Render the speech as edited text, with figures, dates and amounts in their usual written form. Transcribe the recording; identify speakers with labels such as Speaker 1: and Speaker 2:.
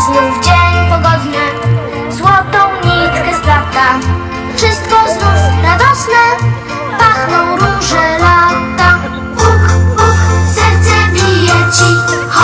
Speaker 1: znów dzień pogodny złotą nitkę splata. Wszystko znów radosne, pachną róże lata. Puk, puk, serce bije ci.